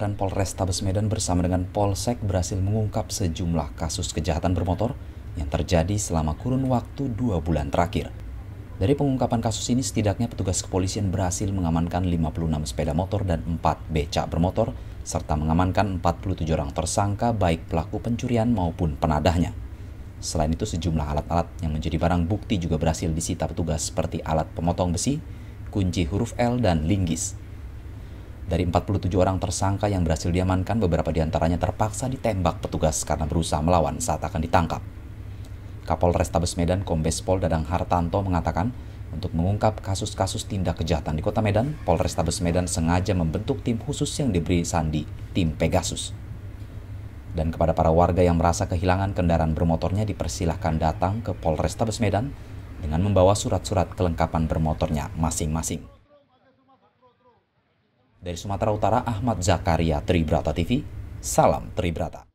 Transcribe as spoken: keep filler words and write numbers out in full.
jajaran Polrestabes Medan bersama dengan Polsek berhasil mengungkap sejumlah kasus kejahatan bermotor yang terjadi selama kurun waktu dua bulan terakhir. Dari pengungkapan kasus ini, setidaknya petugas kepolisian berhasil mengamankan lima puluh enam sepeda motor dan empat becak bermotor, serta mengamankan empat puluh tujuh orang tersangka baik pelaku pencurian maupun penadahnya. Selain itu, sejumlah alat-alat yang menjadi barang bukti juga berhasil disita petugas seperti alat pemotong besi, kunci huruf L, dan linggis. Dari empat puluh tujuh orang tersangka yang berhasil diamankan, beberapa diantaranya terpaksa ditembak petugas karena berusaha melawan saat akan ditangkap. Kapolrestabes Medan Kombes Pol Dadang Hartanto mengatakan, untuk mengungkap kasus-kasus tindak kejahatan di Kota Medan, Polrestabes Medan sengaja membentuk tim khusus yang diberi sandi tim Pegasus. Dan kepada para warga yang merasa kehilangan kendaraan bermotornya, dipersilahkan datang ke Polrestabes Medan dengan membawa surat-surat kelengkapan bermotornya masing-masing. Dari Sumatera Utara, Ahmad Zakaria, Tribrata T V, salam Tribrata.